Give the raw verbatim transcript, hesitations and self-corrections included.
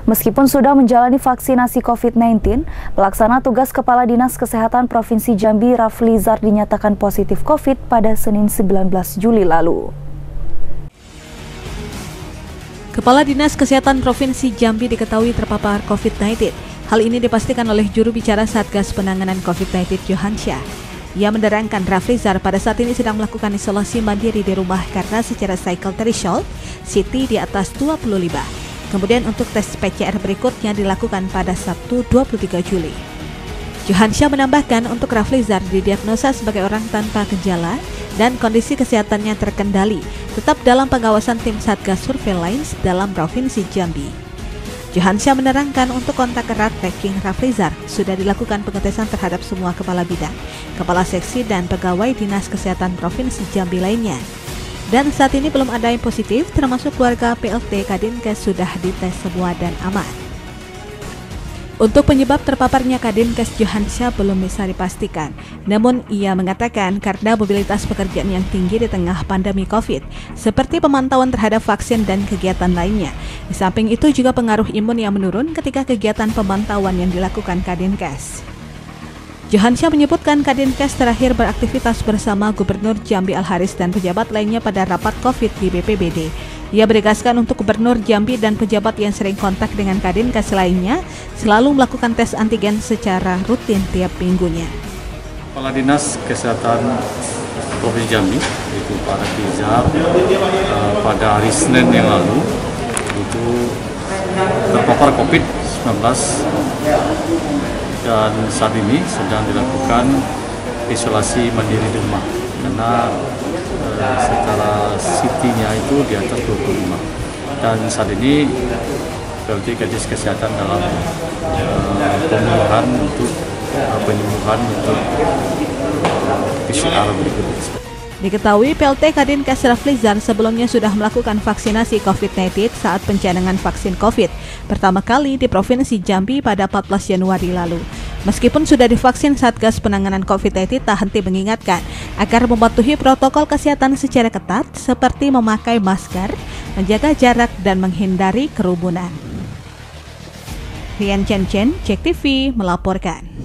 Meskipun sudah menjalani vaksinasi covid sembilan belas, pelaksana tugas Kepala Dinas Kesehatan Provinsi Jambi Raflizar dinyatakan positif COVID pada Senin sembilan belas Juli lalu. Kepala Dinas Kesehatan Provinsi Jambi diketahui terpapar covid sembilan belas. Hal ini dipastikan oleh juru bicara Satgas Penanganan covid sembilan belas Johansyah. Ia menerangkan Raflizar pada saat ini sedang melakukan isolasi mandiri di rumah karena secara cycle threshold C T di atas dua puluh lima. Kemudian untuk tes P C R berikutnya dilakukan pada Sabtu dua puluh tiga Juli. Johansyah menambahkan untuk Raflizar didiagnosa sebagai orang tanpa gejala dan kondisi kesehatannya terkendali, tetap dalam pengawasan tim Satgas Surveillance dalam Provinsi Jambi. Johansyah menerangkan untuk kontak erat tracking Raflizar sudah dilakukan pengetesan terhadap semua kepala bidang, kepala seksi dan pegawai Dinas Kesehatan Provinsi Jambi lainnya. Dan saat ini belum ada yang positif, termasuk keluarga P L T Kadinkes sudah dites semua dan aman. Untuk penyebab terpaparnya Kadinkes Johansyah belum bisa dipastikan. Namun ia mengatakan karena mobilitas pekerjaan yang tinggi di tengah pandemi COVID, seperti pemantauan terhadap vaksin dan kegiatan lainnya. Di samping itu juga pengaruh imun yang menurun ketika kegiatan pemantauan yang dilakukan Kadinkes. Johansyah menyebutkan Kadinkes terakhir beraktivitas bersama Gubernur Jambi Al-Haris dan pejabat lainnya pada rapat COVID di B P B D. Ia menegaskan untuk Gubernur Jambi dan pejabat yang sering kontak dengan Kadinkes lainnya selalu melakukan tes antigen secara rutin tiap minggunya. Kepala Dinas Kesehatan Provinsi Jambi, yaitu Pak Raflizar, uh, pada hari Senin yang lalu itu terpapar covid sembilan belas dan saat ini sedang dilakukan isolasi mandiri di rumah karena uh, secara C T-nya itu di atas dua puluh lima dan saat ini P L T Kadis Kesehatan dalam uh, pemulihan untuk uh, penyembuhan untuk P C R berikutnya. Diketahui P L T Kadinkes Raflizar sebelumnya sudah melakukan vaksinasi covid sembilan belas saat pencanangan vaksin COVID pertama kali di Provinsi Jambi pada empat belas Januari lalu. Meskipun sudah divaksin, Satgas Penanganan covid sembilan belas tak henti mengingatkan agar mematuhi protokol kesehatan secara ketat seperti memakai masker, menjaga jarak, dan menghindari kerumunan. Rian Chen Chen, Cek T V melaporkan.